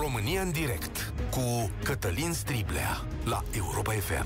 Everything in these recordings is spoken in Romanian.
România în direct cu Cătălin Striblea la Europa FM.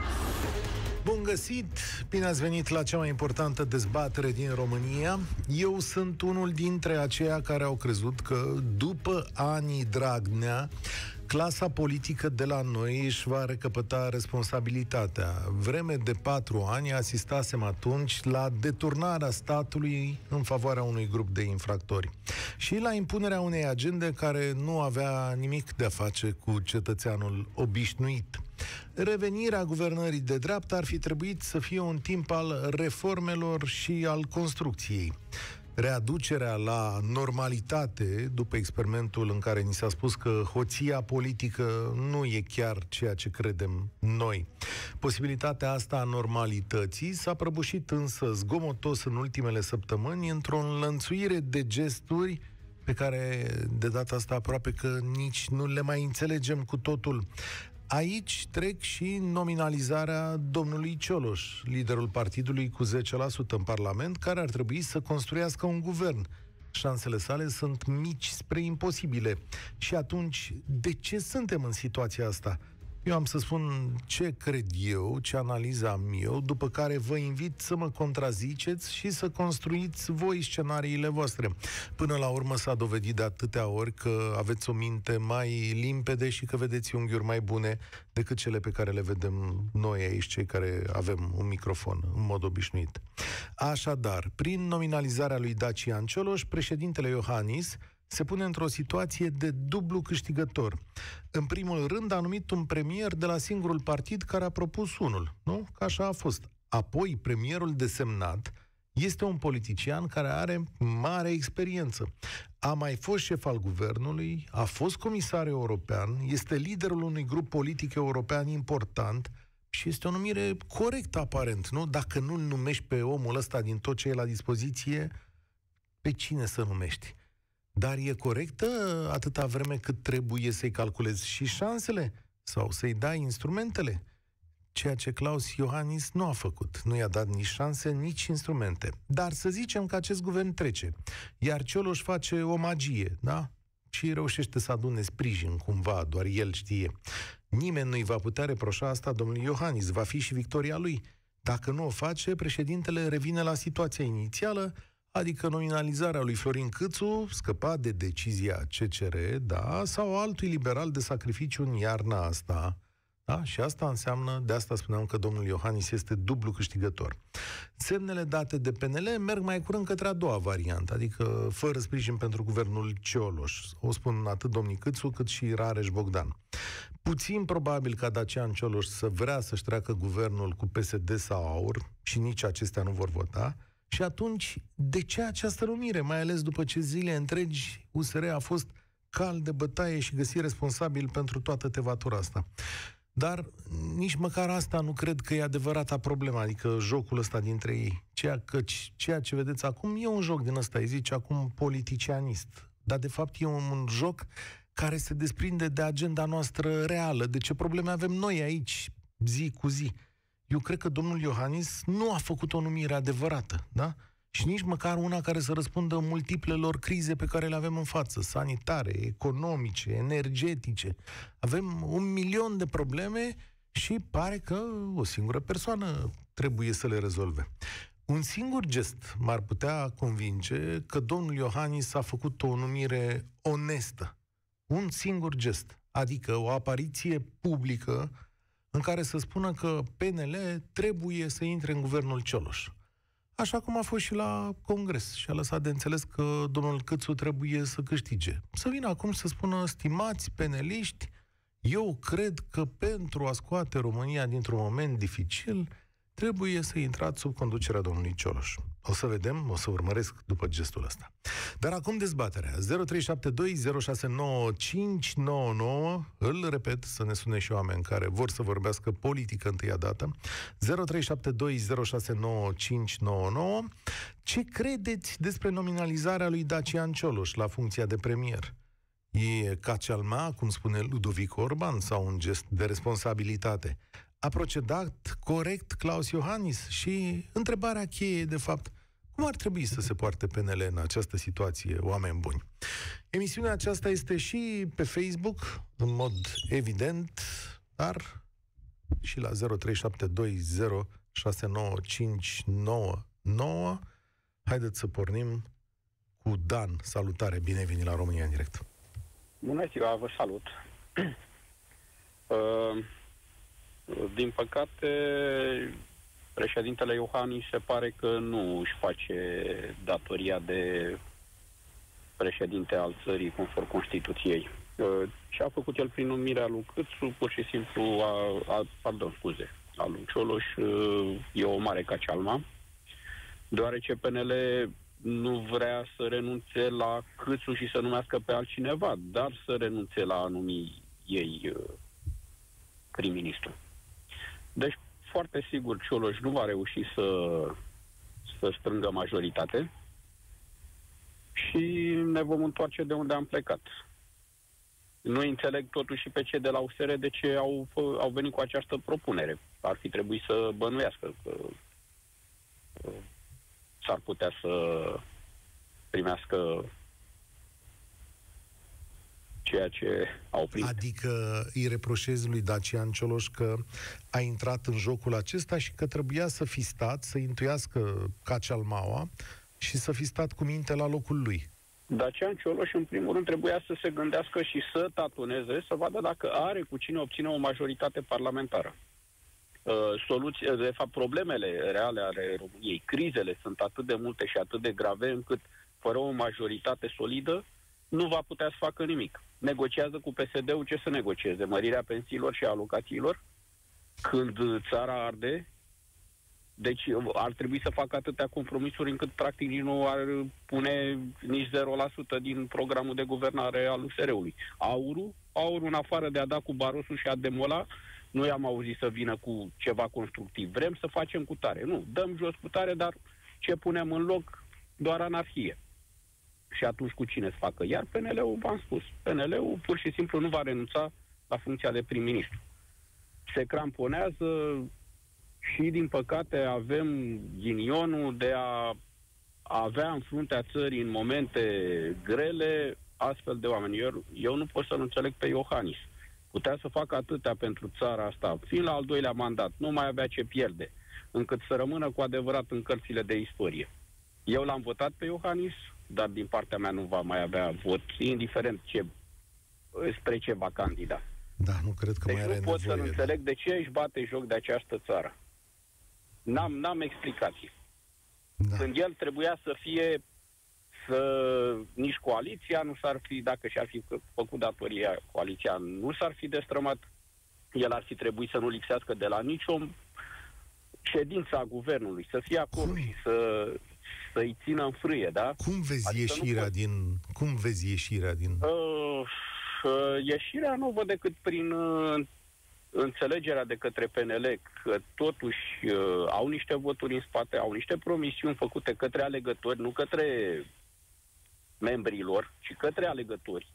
Bun găsit! Bine ați venit la cea mai importantă dezbatere din România. Eu sunt unul dintre aceia care au crezut că după anii Dragnea, clasa politică de la noi își va recăpăta responsabilitatea. Vreme de 4 ani asistasem atunci la deturnarea statului în favoarea unui grup de infractori și la impunerea unei agende care nu avea nimic de a face cu cetățeanul obișnuit. Revenirea guvernării de dreapta ar fi trebuit să fie un timp al reformelor și al construcției. Readucerea la normalitate, după experimentul în care ni s-a spus că hoția politică nu e chiar ceea ce credem noi. Posibilitatea asta a normalității s-a prăbușit însă zgomotos în ultimele săptămâni într-o înlănțuire de gesturi pe care de data asta aproape că nici nu le mai înțelegem cu totul. Aici trec și nominalizarea domnului Cioloș, liderul partidului cu 10% în Parlament, care ar trebui să construiască un guvern. Șansele sale sunt mici spre imposibile. Și atunci, de ce suntem în situația asta? Eu am să spun ce cred eu, ce analiză am eu, după care vă invit să mă contraziceți și să construiți voi scenariile voastre. Până la urmă s-a dovedit de atâtea ori că aveți o minte mai limpede și că vedeți unghiuri mai bune decât cele pe care le vedem noi aici, cei care avem un microfon, în mod obișnuit. Așadar, prin nominalizarea lui Dacian Cioloș, președintele Iohannis se pune într-o situație de dublu câștigător. În primul rând a numit un premier de la singurul partid care a propus unul, nu? Că așa a fost. Apoi, premierul desemnat este un politician care are mare experiență. A mai fost șef al guvernului, a fost comisar european, este liderul unui grup politic european important și este o numire corectă aparent, nu? Dacă nu-l numești pe omul ăsta din tot ce e la dispoziție, pe cine să numești? Dar e corectă atâta vreme cât trebuie să-i calculezi și șansele sau să-i dai instrumentele? Ceea ce Klaus Iohannis nu a făcut. Nu i-a dat nici șanse, nici instrumente. Dar să zicem că acest guvern trece, iar Cioloș face o magie, da? Și reușește să adune sprijin cumva, doar el știe. Nimeni nu-i va putea reproșa asta domnului Iohannis, va fi și victoria lui. Dacă nu o face, președintele revine la situația inițială, adică nominalizarea lui Florin Câțu, scăpat de decizia CCR, da, sau altui liberal de sacrificiu în iarna asta. Da? Și asta înseamnă, de asta spuneam că domnul Iohannis este dublu câștigător. Semnele date de PNL merg mai curând către a doua variantă, adică fără sprijin pentru guvernul Cioloș. O spun atât domnul Câțu cât și Rareș Bogdan. Puțin probabil ca Dacian Cioloș să vrea să-și treacă guvernul cu PSD sau AUR și nici acestea nu vor vota. Și atunci, de ce această numire? Mai ales după ce zile întregi USR a fost cal de bătaie și găsit responsabil pentru toată tevatura asta. Dar nici măcar asta nu cred că e adevărata problemă, adică jocul ăsta dintre ei. Ceea ce vedeți acum e un joc din ăsta, îi zice acum politicianist. Dar de fapt e un joc care se desprinde de agenda noastră reală, de ce probleme avem noi aici, zi cu zi. Eu cred că domnul Iohannis nu a făcut o numire adevărată, da? Și nici măcar una care să răspundă multiplelor crize pe care le avem în față, sanitare, economice, energetice. Avem 1.000.000 de probleme și pare că o singură persoană trebuie să le rezolve. Un singur gest m-ar putea convinge că domnul Iohannis a făcut o numire onestă. Un singur gest, adică o apariție publică în care să spună că PNL trebuie să intre în guvernul Cioloș. Așa cum a fost și la Congres și a lăsat de înțeles că domnul Câțu trebuie să câștige. Să vină acum să spună, stimați peneliști, eu cred că pentru a scoate România dintr-un moment dificil, trebuie să intrați sub conducerea domnului Cioloș. O să vedem, o să urmăresc după gestul ăsta. Dar acum dezbaterea. 0372069599, îl repet, să ne sune și oameni care vor să vorbească politică întâia dată. 0372069599. Ce credeți despre nominalizarea lui Dacian Cioloș la funcția de premier? E cacealma, cum spune Ludovic Orban, sau un gest de responsabilitate? A procedat corect Klaus Iohannis? Și întrebarea cheie, de fapt, cum ar trebui să se poarte PNL în această situație, oameni buni? Emisiunea aceasta este și pe Facebook, în mod evident, dar și la 0372069599. Haideți să pornim cu Dan. Salutare, bine ai venit la România în direct. Bună ziua, vă salut. Din păcate, președintele Iohannis se pare că nu își face datoria de președinte al țării conform Constituției. Ce a făcut el prin numirea lui Câțu, pur și simplu, al lui Cioloș, e o mare cacealma, deoarece PNL nu vrea să renunțe la Câțu și să numească pe altcineva, dar să renunțe la a numi ei prim-ministru. Deci, foarte sigur, Cioloș nu va reuși să strângă majoritate și ne vom întoarce de unde am plecat. Nu înțeleg totuși și pe cei de la USR de ce au venit cu această propunere. Ar fi trebuit să bănuiască că s-ar putea să primească ceea ce au primit. Adică îi reproșezi lui Dacian Cioloș că a intrat în jocul acesta și că trebuia să fi stat, să intuiască cacealmaua și să fi stat cu minte la locul lui. Dacian Cioloș, în primul rând, trebuia să se gândească și să tatoneze, să vadă dacă are cu cine obține o majoritate parlamentară. Problemele reale ale României, crizele sunt atât de multe și atât de grave încât fără o majoritate solidă nu va putea să facă nimic. Negociază cu PSD-ul, ce să negocieze? Mărirea pensiilor și alocațiilor? Când țara arde? Deci ar trebui să facă atâtea compromisuri încât practic nu ar pune nici 0% din programul de guvernare al USR-ului. Aurul, în afară de a da cu barosul și a demola, nu i-am auzit să vină cu ceva constructiv. Vrem să facem cu tare. Nu, dăm jos cu tare, dar ce punem în loc? Doar anarhie. Și atunci cu cine să facă? Iar PNL-ul, v-am spus, PNL-ul pur și simplu nu va renunța la funcția de prim-ministru. Se cramponează și, din păcate, avem ghinionul de a avea în fruntea țării în momente grele astfel de oameni. Eu nu pot să-l înțeleg pe Iohannis. Putea să facă atâtea pentru țara asta, fiind la al doilea mandat, nu mai avea ce pierde, încât să rămână cu adevărat în cărțile de istorie. Eu l-am votat pe Iohannis, dar din partea mea nu va mai avea vot, indiferent spre ce va candida. Da, nu cred că deci mai are nu pot nevoie. să înțeleg de ce își bate joc de această țară. N-am explicații. Da. Când el trebuia să fie nici coaliția nu s-ar fi, dacă și-ar fi făcut datoria, coaliția nu s-ar fi destrămat, el ar fi trebuit să nu lipsească de la nicio ședință a guvernului, să fie acolo și să-i țină în frâie, da? Cum vezi ieșirea din... Ieșirea nu o văd decât prin înțelegerea de către PNL că totuși au niște voturi în spate, au niște promisiuni făcute către alegători, nu către membrii lor, ci către alegători.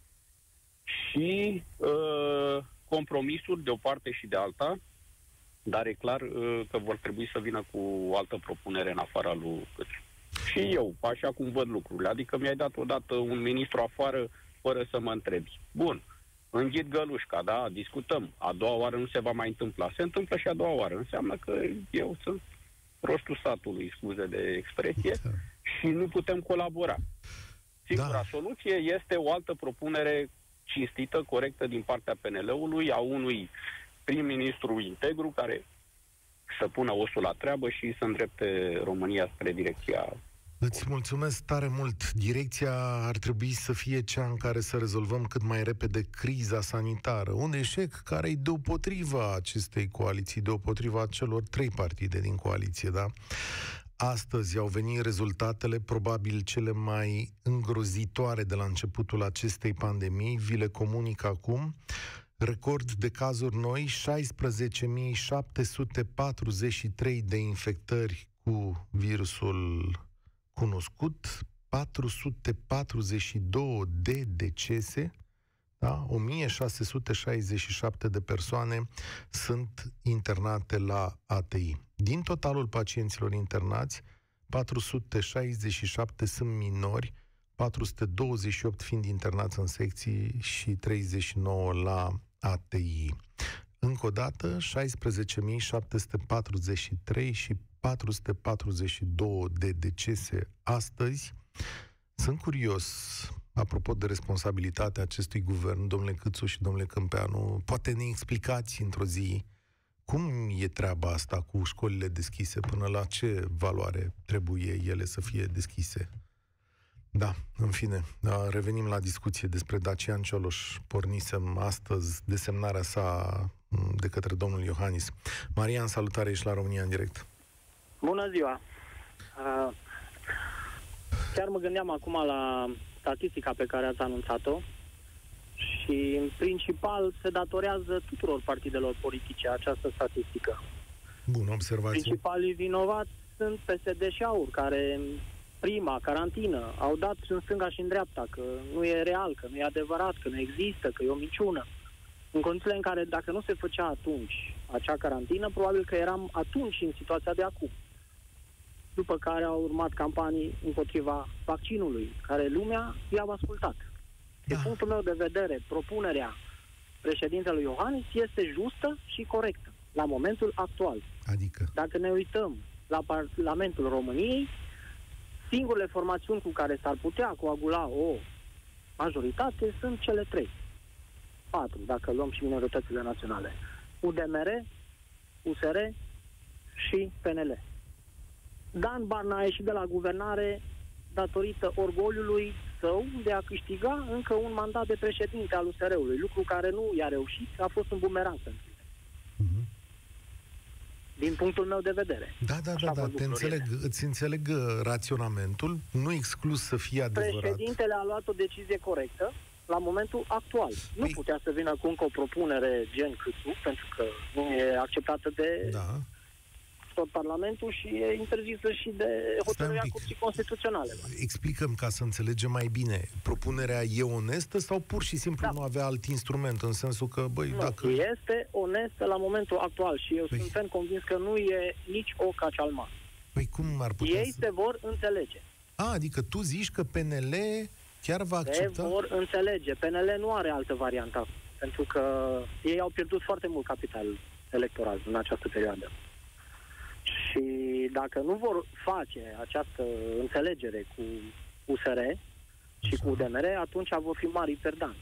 Și compromisuri de o parte și de alta, dar e clar că vor trebui să vină cu o altă propunere în afara lui Câțu. Și eu, așa cum văd lucrurile, adică mi-ai dat odată un ministru afară fără să mă întrebi. Bun, înghit gălușca, da, discutăm. A doua oară nu se va mai întâmpla. Se întâmplă și a doua oară. Înseamnă că eu sunt prostul satului, scuze de expresie, și nu putem colabora. Singura soluție este o altă propunere cinstită, corectă din partea PNL-ului, a unui prim-ministru integru care să pună osul la treabă și să îndrepte România spre direcția... Îți mulțumesc tare mult. Direcția ar trebui să fie cea în care să rezolvăm cât mai repede criza sanitară. Un eșec care e deopotriva acestei coaliții, deopotriva celor 3 partide din coaliție, da? Astăzi au venit rezultatele probabil cele mai îngrozitoare de la începutul acestei pandemii. Vi le comunic acum. Record de cazuri noi, 16.743 de infectări cu virusul cunoscut, 442 de decese, da? 1667 de persoane sunt internate la ATI. Din totalul pacienților internați, 467 sunt minori, 428 fiind internați în secții și 39 la ATI. Încă o dată, 16.743 și 442 de decese astăzi. Sunt curios, apropo de responsabilitatea acestui guvern, domnule Câțu și domnule Câmpeanu, poate ne explicați într-o zi cum e treaba asta cu școlile deschise, până la ce valoare trebuie ele să fie deschise? Da, în fine, revenim la discuție despre Dacian Cioloș. Pornisem astăzi desemnarea sa de către domnul Iohannis. Marian, salutare, ești la România în direct. Bună ziua! Chiar mă gândeam acum la statistica pe care ați anunțat-o și, în principal, se datorează tuturor partidelor politice această statistică. Bună observație. Principalii vinovați sunt PSD și AUR, care prima carantină au dat în stânga și în dreapta că nu e real, că nu e adevărat, că nu există, că e o minciună. În condițiile în care, dacă nu se făcea atunci acea carantină, probabil că eram atunci în situația de acum. După care au urmat campanii împotriva vaccinului, care lumea i-a ascultat. Din punctul meu de vedere, propunerea președintelui Iohannis este justă și corectă la momentul actual. Adică? Dacă ne uităm la Parlamentul României, singurele formațiuni cu care s-ar putea coagula o majoritate sunt cele 3. 4, dacă luăm și minoritățile naționale. UDMR, USR și PNL. Dan Barna a ieșit de la guvernare datorită orgoliului său de a câștiga încă un mandat de președinte al USR-ului, lucru care nu i-a reușit, a fost un bumerang pentru el. Din punctul meu de vedere. Da, îți înțeleg raționamentul, nu exclus să fie adevărat. Președintele a luat o decizie corectă la momentul actual. Nu putea să vină cu încă o propunere gen Câțu, pentru că nu e acceptată de tot Parlamentul și e interzisă și de hotărârea Curții Constituționale. Explicăm ca să înțelegem mai bine. Propunerea e onestă sau pur și simplu nu avea alt instrument, în sensul că, dacă... Este onestă la momentul actual și eu sunt ferm convins că nu e nici o cacealma. Cum ar putea se vor înțelege. Adică tu zici că PNL chiar va accepta? Se vor înțelege. PNL nu are altă variantă, pentru că ei au pierdut foarte mult capital electoral în această perioadă. Și dacă nu vor face această înțelegere cu USR și cu UDMR, atunci vor fi mari perdanți.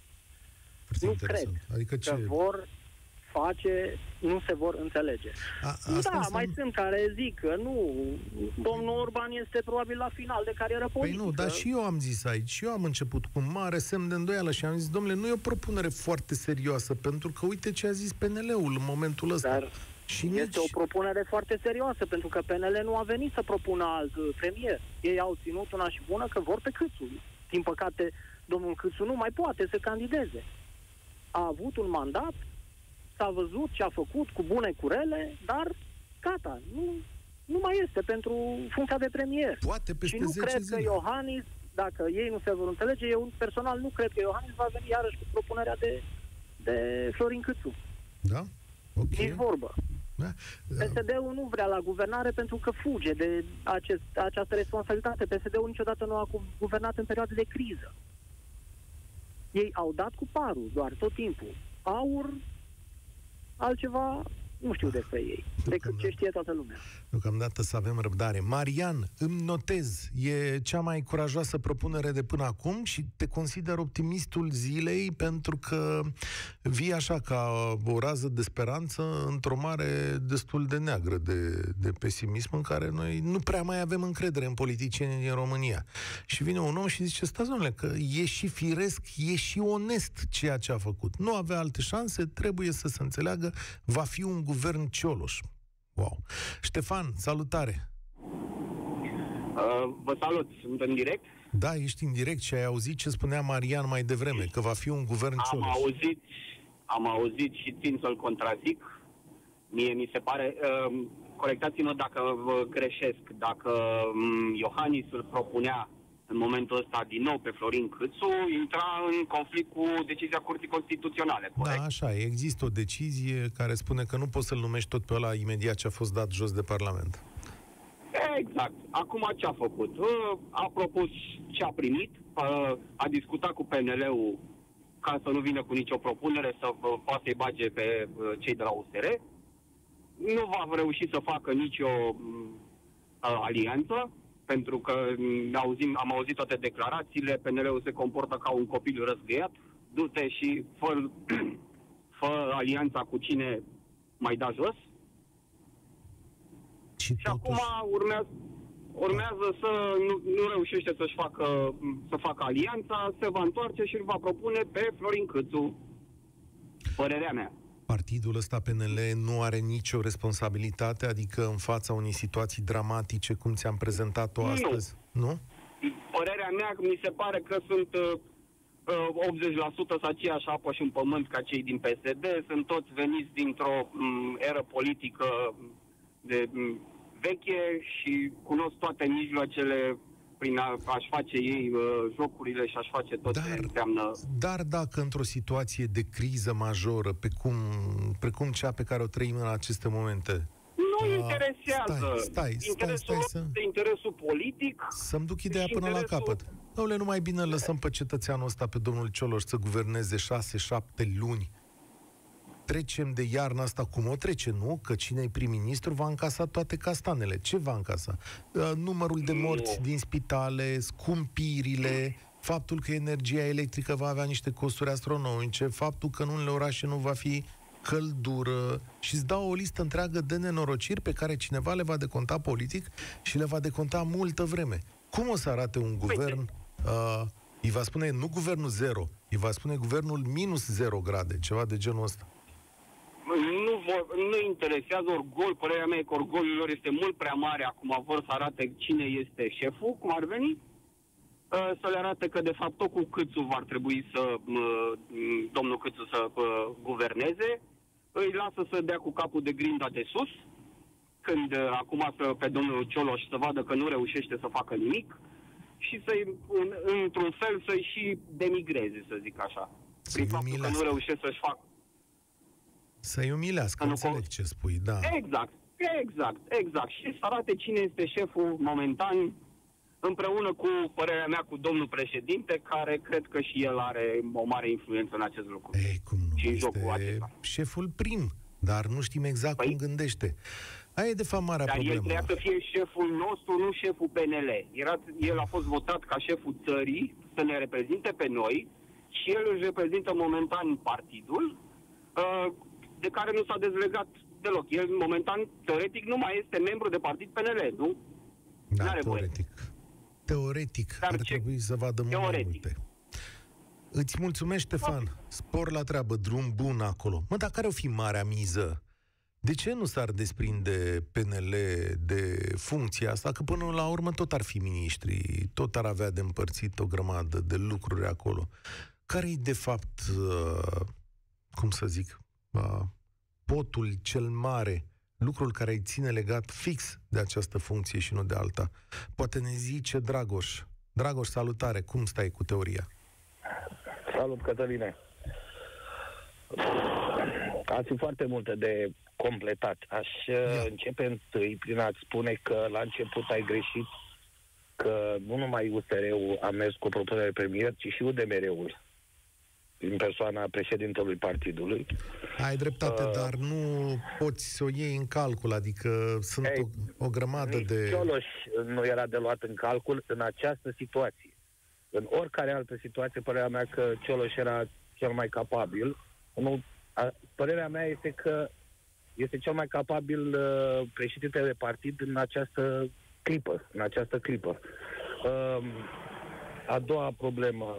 Nu cred că vor face, nu se vor înțelege. Mai sunt care zic că nu, domnul Orban este probabil la final de carieră politică. Dar și eu am zis aici, și eu am început cu mare semn de îndoială și am zis, domnule, nu e o propunere foarte serioasă, pentru că uite ce a zis PNL-ul în momentul ăsta. Este o propunere foarte serioasă, pentru că PNL nu a venit să propună alt premier. Ei au ținut una și bună că vor pe Câțu. Din păcate, domnul Câțu nu mai poate să candideze. A avut un mandat, s-a văzut ce a făcut cu bune curele, dar gata, nu mai este pentru funcția de premier. Poate peste și nu 10 cred zile. Că Iohannis, dacă ei nu se vor înțelege, eu personal nu cred că Iohannis va veni iarăși cu propunerea de Florin Câțu. Da? Okay. Nici vorbă. PSD-ul nu vrea la guvernare pentru că fuge de această responsabilitate. PSD-ul niciodată nu a guvernat în perioade de criză. Ei au dat cu parul doar tot timpul. AUR, altceva nu știu despre ei, decât ce știe toată lumea. Deocamdată să avem răbdare. Marian, îmi notez, e cea mai curajoasă propunere de până acum și te consider optimistul zilei pentru că vii așa ca o rază de speranță într-o mare destul de neagră de pesimism în care noi nu prea mai avem încredere în politicienii din România. Și vine un om și zice, stați, domnule, că e și firesc, e și onest ceea ce a făcut. Nu avea alte șanse, trebuie să se înțeleagă, va fi un guvern Cioloș. Wow. Ștefan, salutare! Vă salut, sunt în direct? Da, ești în direct și ai auzit ce spunea Marian mai devreme, că va fi un guvern Cioloș. Am auzit și țin să-l contrazic. Mie mi se pare, corectați-mă dacă vă greșesc, dacă Iohannis îl propunea în momentul ăsta din nou pe Florin Câțu, intra în conflict cu decizia Curții Constituționale, corect? Da, așa, există o decizie care spune că nu poți să-l numești tot pe ăla imediat ce a fost dat jos de Parlament. Exact. Acum ce a făcut? A propus ce a primit, a discutat cu PNL-ul ca să nu vină cu nicio propunere, să poată să-i bage pe cei de la USR. Nu va reuși să facă nicio alianță, pentru că am auzit toate declarațiile, PNL-ul se comportă ca un copil răzgâiat, du-te și fă alianța cu cine mai da jos. Și acum urmează să nu reușește să facă alianța, se va întoarce și îl va propune pe Florin Câțu. Părerea mea. Partidul ăsta PNL nu are nicio responsabilitate, adică în fața unei situații dramatice, cum ți-am prezentat-o astăzi? Nu? Părerea mea, mi se pare că sunt 80% aceeași apă și un pământ ca cei din PSD, sunt toți veniți dintr-o eră politică de veche și cunosc toate mijloacele prin a-și face ei jocurile și a-și face tot ce înseamnă. Dar dacă într-o situație de criză majoră, precum cea pe care o trăim în aceste momente, nu interesează. Stai, interesul politic. Să-mi duc ideea până la capăt. Doamne, nu mai bine lăsăm pe cetățeanul ăsta, pe domnul Cioloș, să guverneze 6-7 luni. Trecem de iarna asta cum o trece, nu? Că cine-i prim-ministru va încasa toate castanele. Ce va încasa? Numărul de morți din spitale, scumpirile, faptul că energia electrică va avea niște costuri astronomice, faptul că în unele orașe nu va fi căldură și îți dau o listă întreagă de nenorociri pe care cineva le va deconta politic și le va deconta multă vreme. Cum o să arate un guvern? Îi va spune nu guvernul 0, îi va spune guvernul minus 0 grade, ceva de genul ăsta. Nu interesează orgol, părerea mea e că orgolul lor este mult prea mare, acum vor să arate cine este șeful, cum ar veni, să le arate că de fapt tot cu Câțu va trebui domnul Câțu să guverneze, îi lasă să dea cu capul de grinda de sus, când acum pe domnul Cioloș să vadă că nu reușește să facă nimic și într-un fel să-i și demigreze, să zic așa. Prin faptul că nu reușește să-și facă. Să-i umilească, înțeleg ce spui, da. Exact. Și să arate cine este șeful momentan, împreună cu, părerea mea, cu domnul președinte, care cred că și el are o mare influență în acest lucru. Ei, cum nu? Și în este jocul acesta. Șeful prim, dar nu știm exact cum gândește. Aia e de fapt marea problemă. Dar el trebuia să fie șeful nostru, nu șeful PNL. El a fost votat ca șeful țării să ne reprezinte pe noi și el își reprezintă momentan partidul, de care nu s-a dezlegat deloc. El, momentan, teoretic, nu mai este membru de partid PNL, nu? Da, teoretic ar trebui să vadă mult mai multe. Îți mulțumesc, Ștefan. Spor la treabă, drum bun acolo. Dar care o fi marea miză? De ce nu s-ar desprinde PNL de funcția asta? Că până la urmă tot ar fi miniștri, tot ar avea de împărțit o grămadă de lucruri acolo. Care-i de fapt, cum să zic, potul cel mare, lucrul care îi ține legat fix de această funcție și nu de alta? Poate ne zice Dragoș. Dragoș, salutare, cum stai cu teoria? Salut, Cătăline. Ați foarte multe de completat. Aș începe întâi prin a-ți spune că la început ai greșit, că nu numai USR-ul a mers cu propunerea de premier, ci și UDMR-ul, în persoana președintelui partidului. Ai dreptate, dar nu poți să o iei în calcul, adică sunt o grămadă de... Cioloș nu era de luat în calcul în această situație. În oricare altă situație, părerea mea că Cioloș era cel mai capabil. Părerea mea este că este cel mai capabil președinte de partid în această clipă. A doua problemă,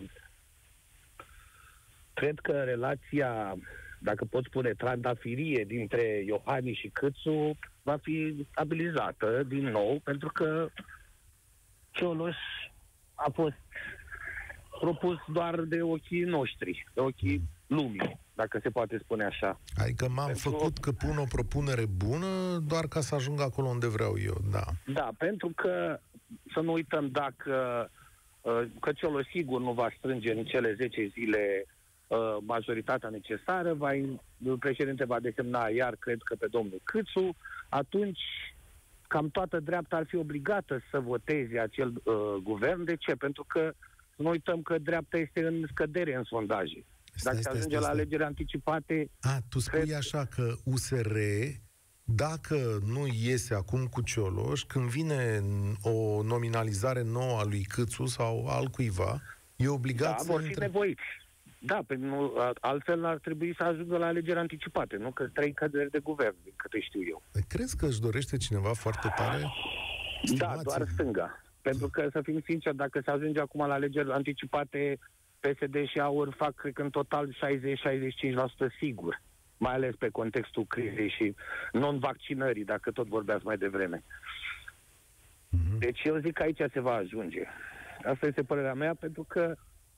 cred că relația, dacă pot spune, trandafirie dintre Iohannis și Câțu va fi stabilizată din nou, pentru că Cioloș a fost propus doar de ochii noștri, de ochii lumii, dacă se poate spune așa. Adică făcut că pun o propunere bună doar ca să ajung acolo unde vreau eu, da. Da, pentru că să nu uităm că Cioloș sigur nu va strânge în cele 10 zile majoritatea necesară, președinte va desemna iar, cred că pe domnul Câțu, atunci cam toată dreapta ar fi obligată să voteze acel guvern. De ce? Pentru că nu uităm că dreapta este în scădere în sondaje. Dacă se ajunge la alegeri anticipate... Tu spui așa că USR, dacă nu iese acum cu Cioloș, când vine o nominalizare nouă a lui Câțu sau al cuiva, e obligat să vor fi nevoiți. Da, altfel ar trebui să ajungă la alegeri anticipate, nu? Că 3 cadre de guvern, din câte știu eu. Crezi că își dorește cineva foarte tare? Da, doar stânga. Pentru că, să fim sinceri, dacă se ajunge acum la alegeri anticipate, PSD și AUR fac, cred că, în total 60-65% sigur. Mai ales pe contextul crizei și non-vaccinării, dacă tot vorbeați mai devreme. Deci eu zic că aici se va ajunge. Asta este părerea mea, pentru că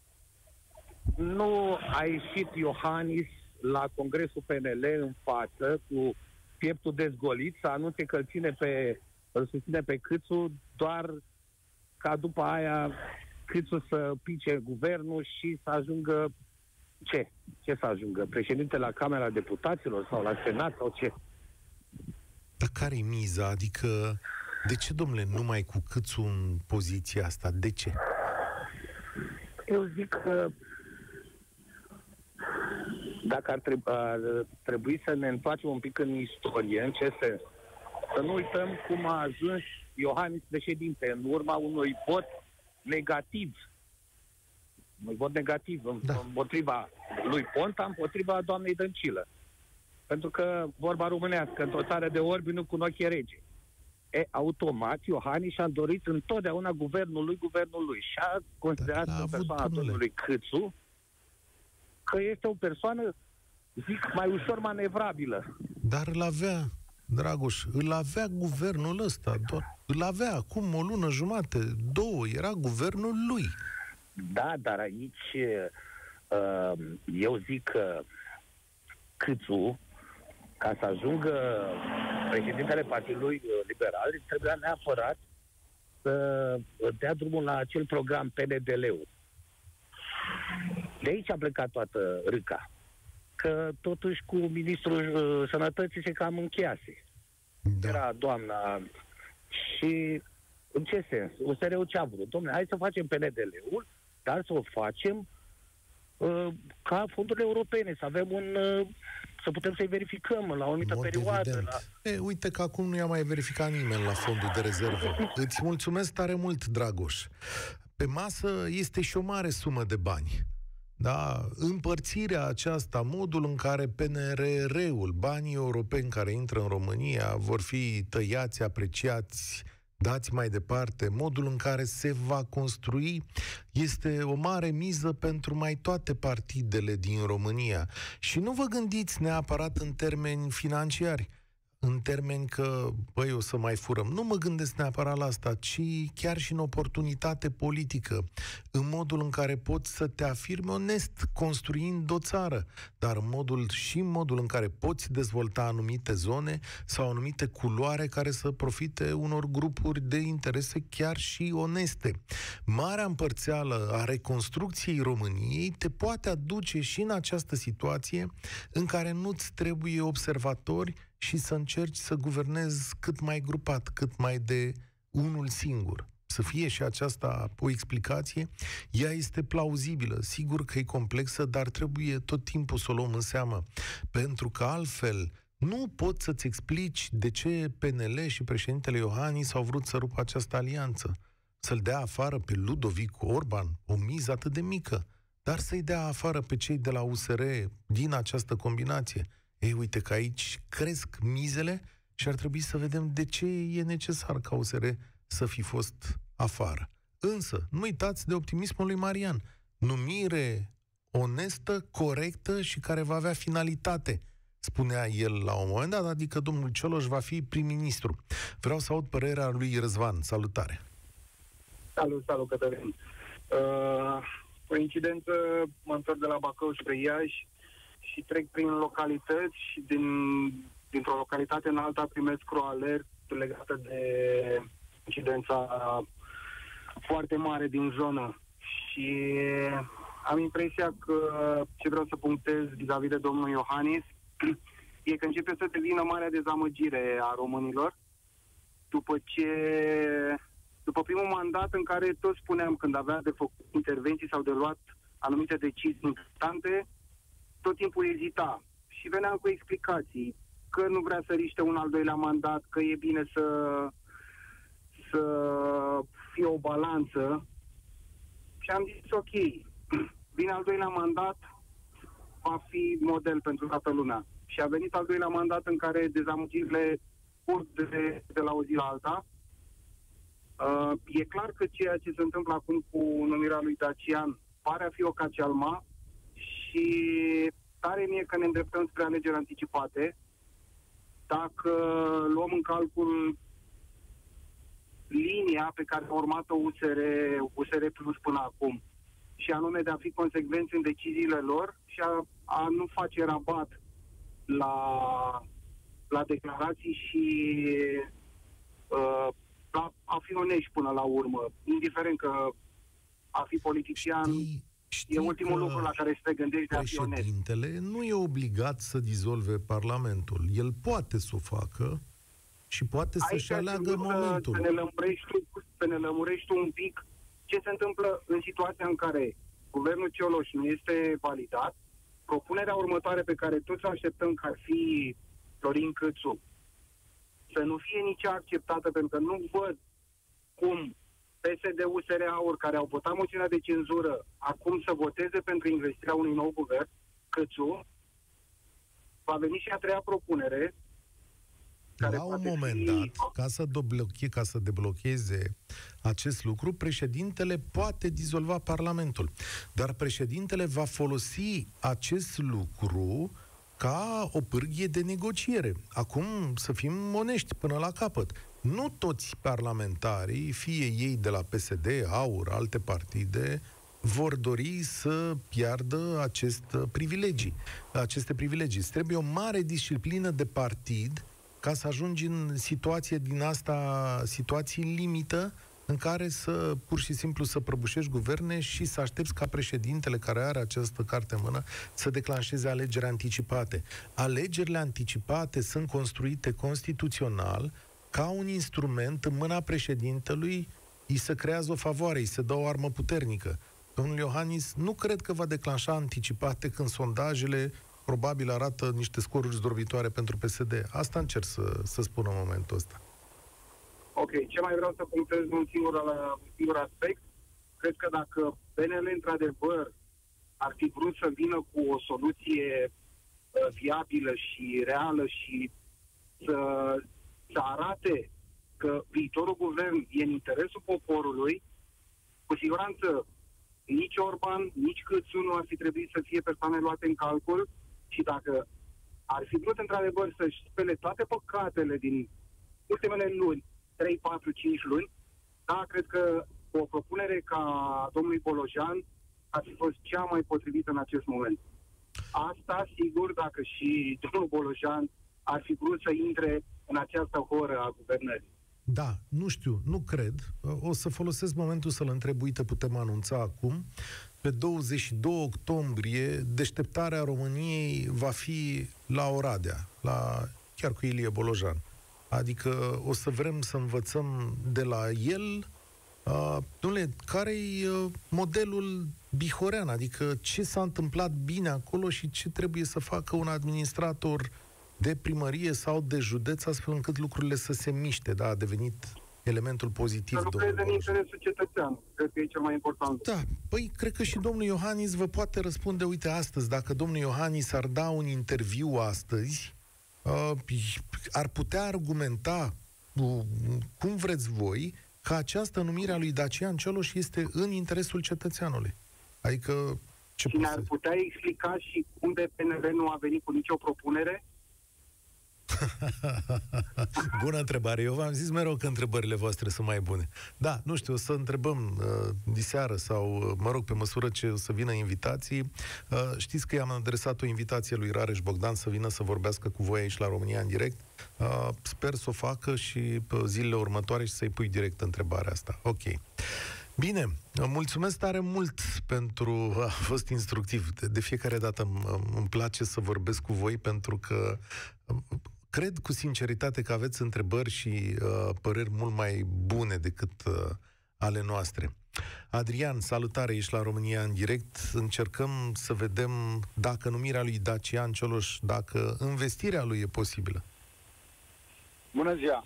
nu a ieșit Iohannis la Congresul PNL în față cu pieptul dezgolit să anunțe că îl susține pe Câțu, doar ca după aia Câțu să pice guvernul și să ajungă ce? Ce să ajungă? Președinte la Camera Deputaților sau la Senat sau ce? Dar care-i miza? Adică de ce, domnule, numai cu Câțu în poziția asta? De ce? Eu zic că dacă ar trebui să ne întoarcem un pic în istorie, în ce sens? Să nu uităm cum a ajuns Iohannis președinte în urma unui vot negativ. Un vot negativ împotriva lui Ponta, împotriva doamnei Dăncilă. Pentru că, vorba românească, într-o țară de orbi nu cu ochii rege. Automat, Iohannis și-a dorit întotdeauna guvernul lui și a considerat în persoana domnului Câțu că este o persoană, zic, mai ușor manevrabilă. Dar îl avea, Dragoș, îl avea guvernul ăsta, îl avea acum o lună jumate, 2, era guvernul lui. Da, dar aici eu zic că Câțu, ca să ajungă președintele Partidului Liberal, trebuia neapărat să dea drumul la acel program PNDL-ul. De aici a plecat toată râca. Că totuși cu ministrul Sănătății se cam încheiase. Da. Era doamna. Și în ce sens? USR-ul ce a vrut? Dom'le, hai să facem PNDL-ul, dar să o facem ca fondurile europene, să avem să putem să-i verificăm la o anumită perioadă. Uite că acum nu i-a mai verificat nimeni la fondul de rezervă. Îți mulțumesc tare mult, Dragoș. Pe masă este și o mare sumă de bani. Da, împărțirea aceasta, modul în care PNRR-ul, banii europeni care intră în România, vor fi tăiați, apreciați, dați mai departe, modul în care se va construi, este o mare miză pentru mai toate partidele din România. Și nu vă gândiți neapărat în termeni financiari, în termeni că, băi, o să mai furăm. Nu mă gândesc neapărat la asta, ci chiar și în oportunitate politică, în modul în care poți să te afirmi onest, construind o țară, dar în modul în care poți dezvolta anumite zone sau anumite culoare care să profite unor grupuri de interese chiar și oneste. Marea împărțeală a reconstrucției României te poate aduce și în această situație în care nu-ți trebuie observatori și să încerci să guvernezi cât mai grupat, cât mai de unul singur. Să fie și aceasta o explicație, ea este plauzibilă. Sigur că e complexă, dar trebuie tot timpul să o luăm în seamă. Pentru că altfel nu poți să-ți explici de ce PNL și președintele Iohannis au vrut să rupă această alianță. Să-l dea afară pe Ludovic Orban, o miză atât de mică, dar să-i dea afară pe cei de la USR din această combinație. Ei, uite că aici cresc mizele și ar trebui să vedem de ce e necesar ca USR să fi fost afară. Însă, nu uitați de optimismul lui Marian. Numire onestă, corectă și care va avea finalitate, spunea el la un moment dat, adică domnul Cioloș va fi prim-ministru. Vreau să aud părerea lui Răzvan. Salutare! Salut, Cătălin! Coincidență, mă întorc de la Bacău spre Iași și trec prin localități și dintr-o localitate în alta primesc o alert legată de incidența foarte mare din zonă. Și am impresia că ce vreau să punctez vis-a-vis de domnul Iohannis e că începe să devină marea dezamăgire a românilor după primul mandat în care toți spuneam când avea de făcut intervenții sau de luat anumite decizii importante, tot timpul ezita și veneam cu explicații că nu vrea să riște un al doilea mandat, că e bine să fie o balanță. Și am zis ok, vine al doilea mandat, va fi model pentru toată lumea. Și a venit al doilea mandat în care dezamăgirile curg de la o zi la alta. E clar că ceea ce se întâmplă acum cu numirea lui Dacian pare a fi o cacealma și tare mie că ne îndreptăm spre alegeri anticipate. Dacă luăm în calcul linia pe care a urmat-o USR Plus până acum, și anume de a fi consecvenți în deciziile lor și a nu face rabat la declarații și a fi onești până la urmă, indiferent că a fi politician e ultimul lucru la care să te gândești de a fi onest. Președintele nu e obligat să dizolve Parlamentul. El poate să o facă și poate să-și aleagă momentul. Să ne lămurești un pic ce se întâmplă în situația în care guvernul Cioloș nu este validat, propunerea următoare pe care toți o așteptăm că ar fi Florin Câțu, să nu fie nici acceptată, pentru că nu văd cum PSD, USR, AUR, care au votat moțiunea de cenzură, acum să voteze pentru investirea unui nou guvern, Câțu, va veni și a treia propunere. La un moment dat, ca să deblocheze acest lucru, președintele poate dizolva Parlamentul. Dar președintele va folosi acest lucru ca o pârghie de negociere. Acum, să fim onești până la capăt. Nu toți parlamentarii, fie ei de la PSD, AUR, alte partide, vor dori să piardă aceste privilegii. Trebuie o mare disciplină de partid ca să ajungi în situație din asta, situații limită, în care să, pur și simplu, să prăbușești guverne și să aștepți ca președintele care are această carte în mână să declanșeze alegeri anticipate. Alegerile anticipate sunt construite constituțional ca un instrument în mâna președintelui, îi se creează o favoare, îi se dă o armă puternică. Domnul Iohannis nu cred că va declanșa anticipate când sondajele probabil arată niște scoruri zdrobitoare pentru PSD. Asta încerc să spun în momentul ăsta. Ok, ce mai vreau să punctez un singur aspect. Cred că dacă PNL într-adevăr ar fi vrut să vină cu o soluție viabilă și reală și să arate că viitorul guvern e în interesul poporului, cu siguranță nici Orban, nici Câțu nu ar fi trebuit să fie persoane luate în calcul și dacă ar fi vrut într-adevăr să-și spele toate păcatele din ultimele luni, 3, 4, 5 luni, da, cred că o propunere ca domnului Bolojan ar fi fost cea mai potrivită în acest moment. Asta, sigur, dacă și domnul Bolojan ar fi vrut să intre în această horă a guvernării. Da, nu știu, nu cred. O să folosesc momentul să-l întreb, uite, putem anunța acum. Pe 22 octombrie, deșteptarea României va fi la Oradea, chiar cu Ilie Bolojan. Adică o să vrem să învățăm de la el, care-i modelul bihorean, adică ce s-a întâmplat bine acolo și ce trebuie să facă un administrator de primărie sau de județ, astfel încât lucrurile să se miște, da, a devenit elementul pozitiv. Să lucreze în interesul cetățean, cred că e cel mai important. Da, păi cred că și domnul Iohannis vă poate răspunde, uite, astăzi, dacă domnul Iohannis ar da un interviu astăzi, ar putea argumenta, cum vreți voi, că această numire a lui Dacian Cioloș este în interesul cetățeanului. Adică... Și ne-ar putea explica și cum de PNL nu a venit cu nicio propunere? Bună întrebare. Eu v-am zis mereu că întrebările voastre sunt mai bune. Da, nu știu, o să întrebăm diseară sau, mă rog, pe măsură ce o să vină invitații. Știți că i-am adresat o invitație lui Rareș Bogdan să vină să vorbească cu voi aici la România în direct. Sper să o facă și zilele următoare și să-i pui direct întrebarea asta. Ok. Bine, mulțumesc tare mult pentru... A fost instructiv. De fiecare dată îmi place să vorbesc cu voi pentru că cred cu sinceritate că aveți întrebări și păreri mult mai bune decât ale noastre. Adrian, salutare, ești la România în direct. Încercăm să vedem dacă numirea lui Dacian Cioloș, dacă investirea lui e posibilă. Bună ziua!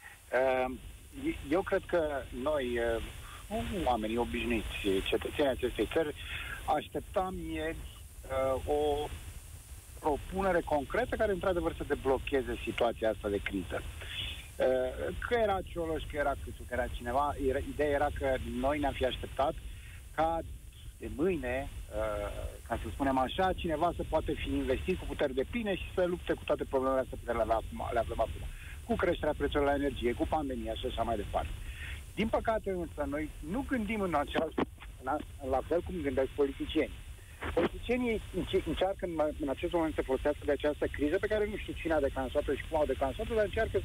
Eu cred că noi, oamenii obișnuiți, cetățenii acestei țări, așteptam ieri o propunere concretă care, într-adevăr, să deblocheze situația asta de criză. Că era Cioloș, că era Câțu, că era cineva, ideea era că noi ne-am fi așteptat ca de mâine, ca să spunem așa, cineva să poate fi investit cu puteri de pline și să lupte cu toate problemele astea pe care le avem acum. Cu creșterea prețurilor la energie, cu pandemia și așa mai departe. Din păcate, însă, noi nu gândim la fel cum gândesc politicienii. Politicienii încearcă în acest moment să folosească de această criză pe care nu știu cine a declanșat-o și cum au declanșat-o, dar încearcă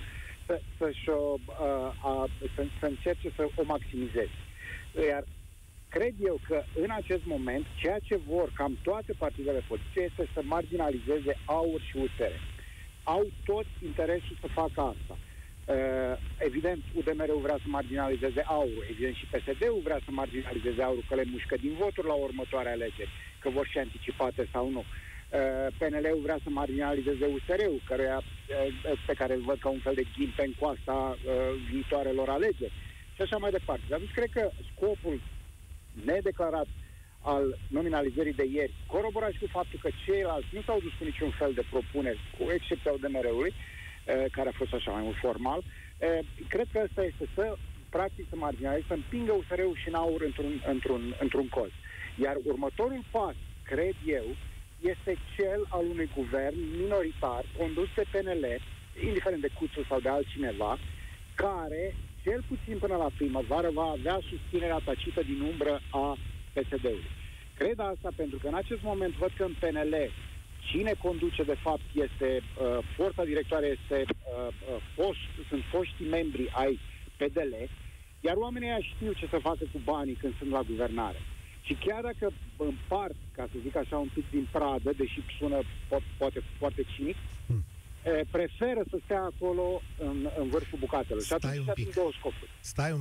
să încerce să o maximizeze. Iar cred eu că în acest moment ceea ce vor cam toate partidele politice este să marginalizeze AUR și USR. Au tot interesul să facă asta. Evident, UDMR-ul vrea să marginalizeze AUR, evident și PSD-ul vrea să marginalizeze AUR, că le mușcă din voturi la următoarea alegeri, că vor fi anticipate sau nu. PNL-ul vrea să marginalizeze USR-ul, pe care îl văd ca un fel de ghimpe în coasta viitoarelor alegeri. Și așa mai departe. Dar cred că scopul nedeclarat al nominalizării de ieri, coroborat și cu faptul că ceilalți nu s-au dus cu niciun fel de propuneri, cu excepția UDMR-ului, care a fost așa mai mult formal, cred că ăsta este practic să marginalizeze, să împingă USR-ul și AUR într-un colț. Iar următorul pas, cred eu, este cel al unui guvern minoritar, condus de PNL, indiferent de Câțu sau de altcineva, care, cel puțin până la primăvară, va avea susținerea tacită din umbră a PSD-ului. Cred asta pentru că în acest moment văd că în PNL cine conduce de fapt este forța directoare sunt foștii membri ai PDL, iar oamenii ăia știu ce să facă cu banii când sunt la guvernare. Și chiar dacă împart, ca să zic așa, un pic din pradă, deși sună poate foarte cinic, preferă să stea acolo în vârful bucatelor. Și atunci ating două scopuri. Stai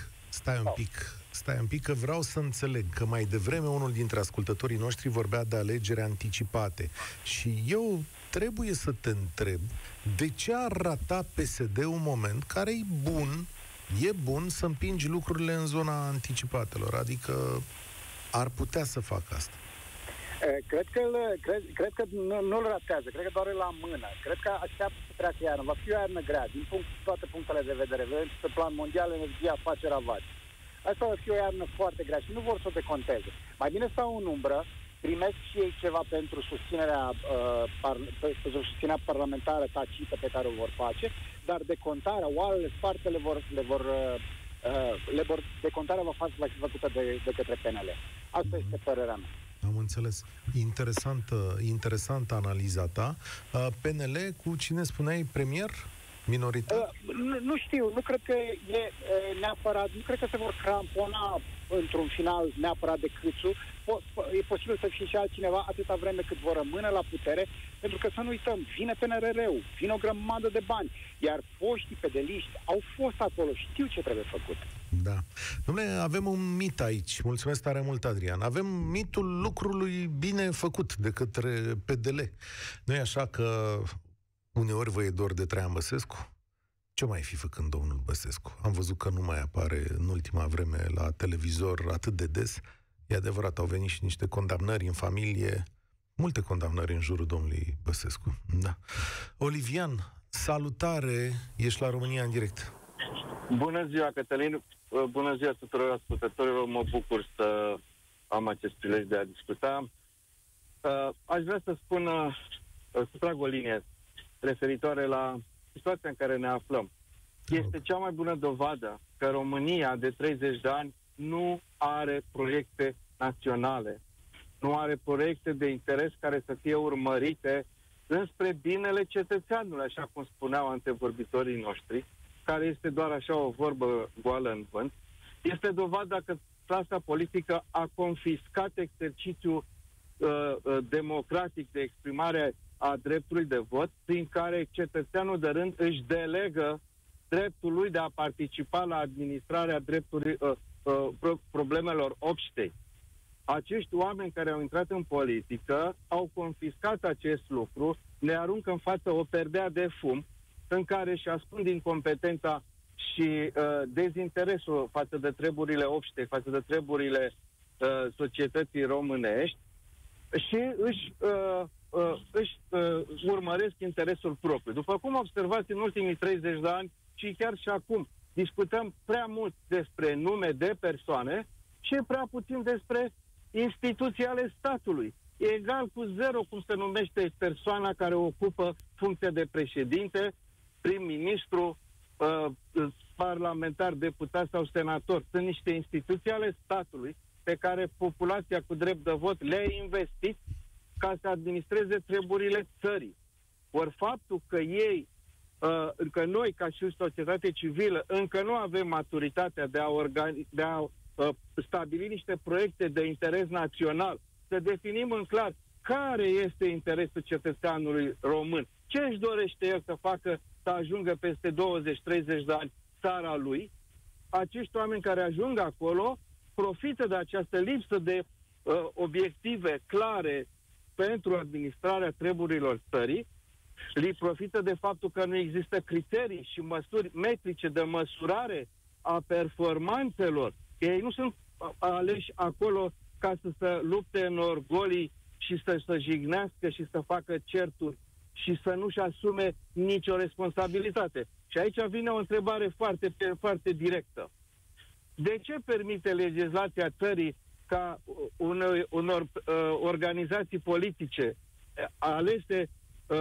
un pic, că vreau să înțeleg că mai devreme unul dintre ascultătorii noștri vorbea de alegeri anticipate. Și eu trebuie să te întreb de ce ar rata PSD un moment care e bun să împingi lucrurile în zona anticipatelor, adică ar putea să facă asta. Cred că nu-l ratează, cred că doar e la mână. Cred că așteaptă să treacă iarnă. Va fi o iarnă grea, din toate punctele de vedere. Vedem pe plan mondial, energia face ravagii. Asta va fi o iarnă foarte grea și nu vor să o deconteze. Mai bine stau în umbră, primesc și ei ceva pentru susținerea parlamentară tacită pe care o vor face, dar decontarea, oalele sparte decontarea va fi făcută de către PNL. Asta este părerea mea. Am înțeles. Interesantă analiza ta. PNL cu cine spuneai, premier? Minoritar? Nu știu, nu cred că e neapărat, nu cred că se vor crampona într-un final neapărat de Câțu. E posibil să fie și altcineva atâta vreme cât vor rămâne la putere, pentru că să nu uităm, vine PNRR-ul, vine o grămadă de bani, iar foștii pedeliști au fost acolo, știu ce trebuie făcut. Da. Dom'le, avem un mit aici. Mulțumesc tare mult, Adrian. Avem mitul lucrului bine făcut de către PDL. Nu e așa că uneori vă e dor de Traian Băsescu? Ce mai fi făcând domnul Băsescu? Am văzut că nu mai apare în ultima vreme la televizor atât de des. E adevărat, au venit și niște condamnări în familie, multe condamnări în jurul domnului Băsescu. Da. Olivian, salutare, ești la România în direct. Bună ziua, Cătălin. Bună ziua tuturor ascultătorilor. Mă bucur să am acest prilej de a discuta. Aș vrea să spun, să trag o linie referitoare la situația în care ne aflăm. Este cea mai bună dovadă că România de 30 de ani nu are proiecte naționale, nu are proiecte de interes care să fie urmărite înspre binele cetățeanului, așa cum spuneau antevorbitorii noștri, care este doar așa o vorbă goală în vânt. Este dovada că clasa politică a confiscat exercițiul democratic de exprimare a dreptului de vot, prin care cetățeanul de rând își delegă dreptul lui de a participa la administrarea problemelor obștei. Acești oameni care au intrat în politică au confiscat acest lucru, ne aruncă în față o perdea de fum în care își ascund incompetența și dezinteresul față de treburile obștei, față de treburile societății românești și își urmăresc interesul propriu. După cum observați în ultimii 30 de ani și chiar și acum, discutăm prea mult despre nume de persoane și prea puțin despre instituții ale statului. E egal cu zero cum se numește persoana care ocupă funcția de președinte, prim-ministru, parlamentar, deputat sau senator. Sunt niște instituții ale statului pe care populația cu drept de vot le-a investit ca să administreze treburile țării. Ori faptul că ei, că noi, ca și societate civilă, încă nu avem maturitatea de a stabili niște proiecte de interes național, să definim în clar care este interesul cetățeanului român, ce își dorește el să facă să ajungă peste 20-30 de ani țara lui, acești oameni care ajung acolo profită de această lipsă de obiective clare pentru administrarea treburilor țării, li profită de faptul că nu există criterii și măsuri metrice de măsurare a performanțelor. Ei nu sunt aleși acolo ca să se lupte în orgolii și să se jignească și să facă certuri și să nu-și asume nicio responsabilitate. Și aici vine o întrebare foarte, foarte directă. De ce permite legislația țării ca unor organizații politice alese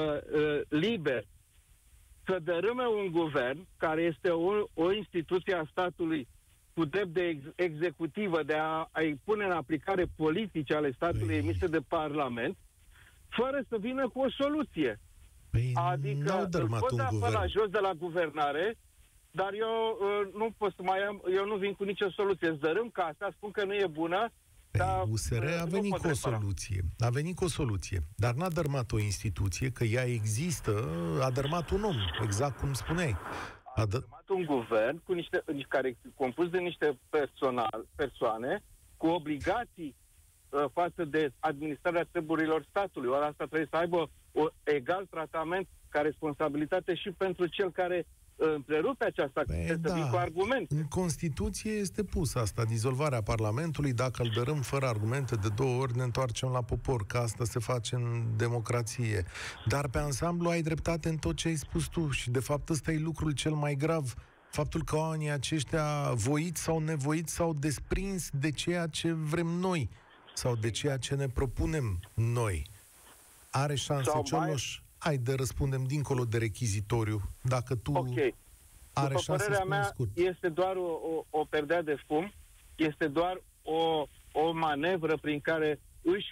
liber să dărâme un guvern care este o instituție a statului cu drept de executivă de a-i pune în aplicare politici ale statului emise de Parlament, fără să vină cu o soluție? Adică pot da până la jos de la guvernare, dar eu nu pot să mai am, eu nu vin cu nicio soluție. Îți dărâm casa, spun că nu e bună. USR a venit cu o soluție. A venit cu o soluție. Dar n-a dărmat o instituție, că ea există, a dărmat un om, exact cum spuneai. A dărmat un guvern care e compus de niște persoane cu obligații față de administrarea treburilor statului. Ori asta trebuie să aibă egal tratament ca responsabilitate și pentru cel care întrerupe această activitate, să vin cu argumente. În Constituție este pus asta, dizolvarea Parlamentului, dacă îl dărâm fără argumente de 2 ori, ne întoarcem la popor, că asta se face în democrație. Dar pe ansamblu ai dreptate în tot ce ai spus tu și de fapt ăsta e lucrul cel mai grav. Faptul că oamenii aceștia, voiți sau nevoiți, s-au desprins de ceea ce vrem noi sau de ceea ce ne propunem noi. Are șanse Cioloș? Hai de răspundem dincolo de rechizitoriu. Dacă tu are După părerea mea, este doar o perdea de fum, este doar o manevră prin care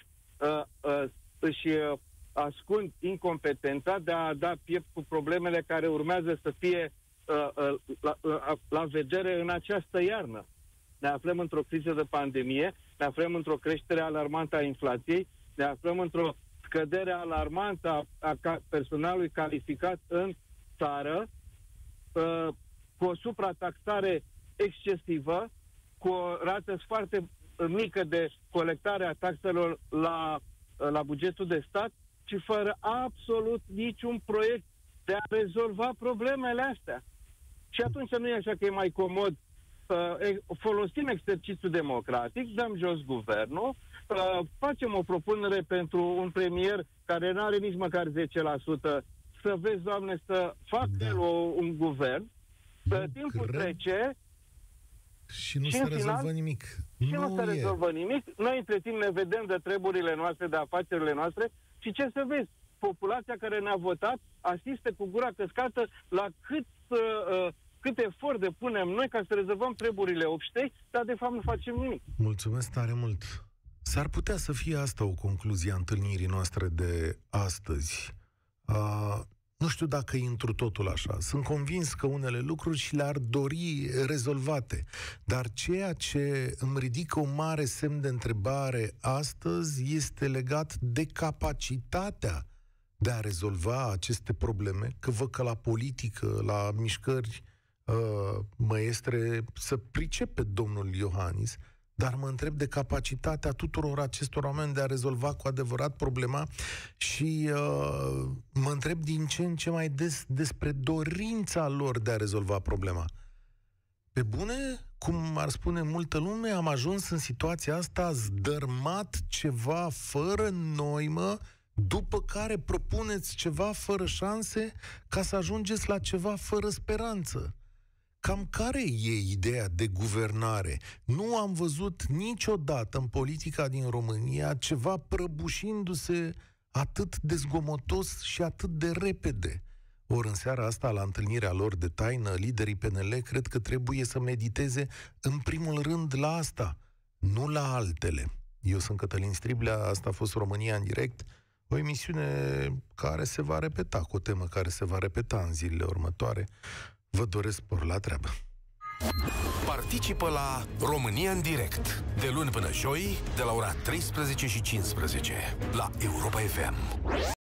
își ascund incompetența de a da piept cu problemele care urmează să fie la vedere în această iarnă. Ne aflăm într-o criză de pandemie, ne aflăm într-o creștere alarmantă a inflației, ne aflăm într-o scădere alarmantă a personalului calificat în țară, cu o suprataxare excesivă, cu o rată foarte mică de colectare a taxelor la bugetul de stat și fără absolut niciun proiect de a rezolva problemele astea. Și atunci nu e așa că e mai comod, folosim exercițiul democratic, dăm jos guvernul, facem o propunere pentru un premier care nu are nici măcar 10%, să vezi, Doamne, să facă un guvern, timpul trece și nu se rezolvă nimic. Și nu se rezolvă nimic. Noi între timp ne vedem de treburile noastre, de afacerile noastre și ce să vezi? Populația care ne-a votat asiste cu gura căscată la cât efort depunem noi ca să rezolvăm treburile obștei, dar de fapt nu facem nimic. Mulțumesc tare mult! S-ar putea să fie asta o concluzie a întâlnirii noastre de astăzi. Nu știu dacă e întru totul așa. Sunt convins că unele lucruri și le-ar dori rezolvate. Dar ceea ce îmi ridică un mare semn de întrebare astăzi este legat de capacitatea de a rezolva aceste probleme, că văd că la politică, la mișcări măestre, să pricepe domnul Iohannis, dar mă întreb de capacitatea tuturor acestor oameni de a rezolva cu adevărat problema și mă întreb din ce în ce mai des despre dorința lor de a rezolva problema. Pe bune, cum ar spune multă lume, am ajuns în situația asta zdărmat ceva fără noimă, după care propuneți ceva fără șanse ca să ajungeți la ceva fără speranță. Cam care e ideea de guvernare? Nu am văzut niciodată în politica din România ceva prăbușindu-se atât de zgomotos și atât de repede. Ori în seara asta, la întâlnirea lor de taină, liderii PNL cred că trebuie să mediteze în primul rând la asta, nu la altele. Eu sunt Cătălin Striblea, asta a fost România în direct, o emisiune care se va repeta, cu o temă care se va repeta în zilele următoare. Vă doresc spor la treabă. Participă la România în direct, de luni până joi, de la ora 13:15, la Europa FM.